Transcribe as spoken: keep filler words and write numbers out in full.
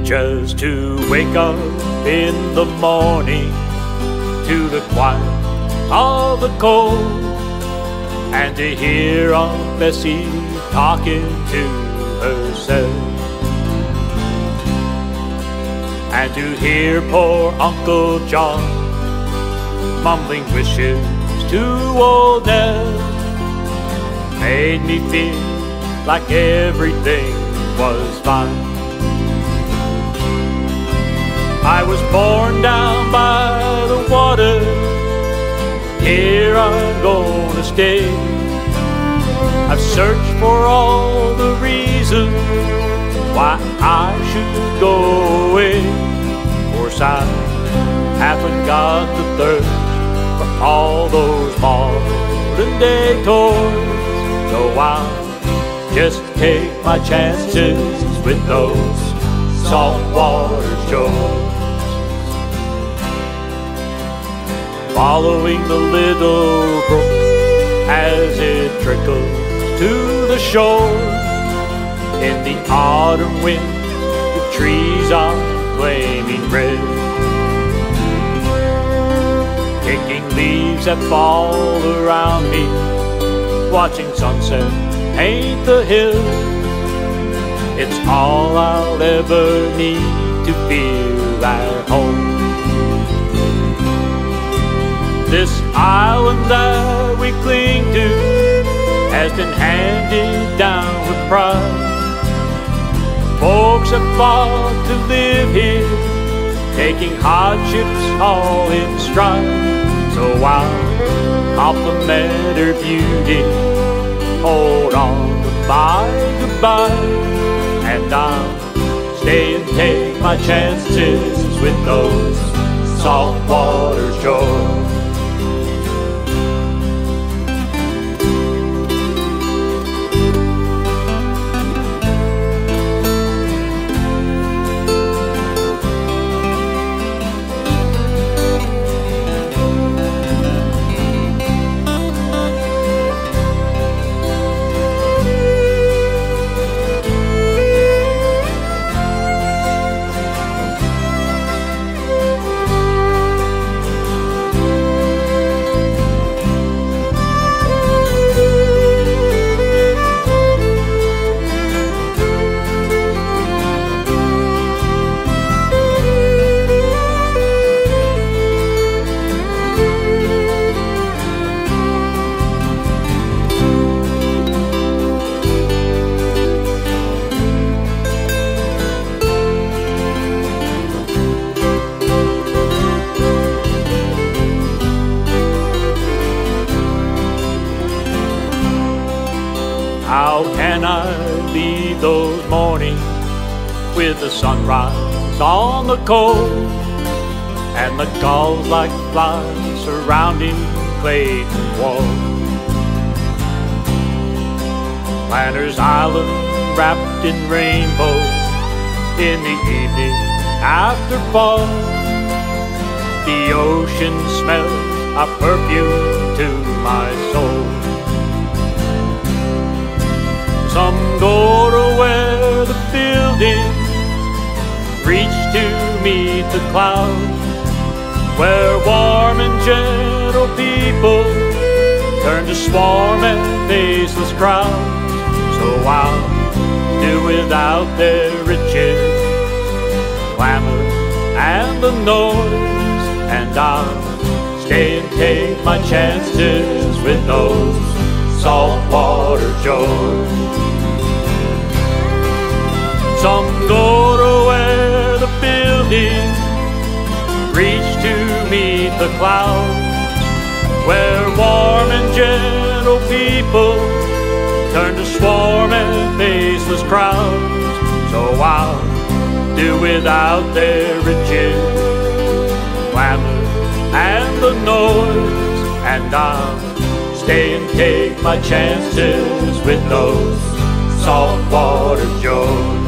just to wake up in the morning to the quiet of the cold, and to hear Aunt Bessie talking to herself, and to hear poor Uncle John mumbling wishes to old Nell, made me feel like everything was fine. I was born down by the water, here I'm gonna stay. I've searched for all the reasons why I should go away. Of course I haven't got the thirst for all those modern day toys, so I'll just take my chances with those saltwater joys. Following the little brook as it trickles to the shore. In the autumn wind, the trees are flaming red, picking leaves that fall around me, watching sunset paint the hills. It's all I'll ever need to feel at home. This island that we cling to has been handed down with pride. Folks have fought to live here, taking hardships all in stride. So I'll compliment her beauty, hold on to my goodbye, and I'll stay and take my chances with those saltwater joys. How can I leave those mornings with the sunrise on the coast and the gulls like flies surrounding Clayton Wall? Planter's Island wrapped in rainbows in the evening after fall. The ocean smells a perfume to my soul. Some go to where the buildings reach to meet the clouds, where warm and gentle people turn to swarm and faceless crowds. So I'll do without their riches, clamor and the noise, and I'll stay and take my chances with those saltwater joys. Some go to where the buildings reach to meet the clouds, where warm and gentle people turn to swarm and faceless crowds. So I'll do without their riches, clamor and the noise, and I'll stay and take my chances with those saltwater joys.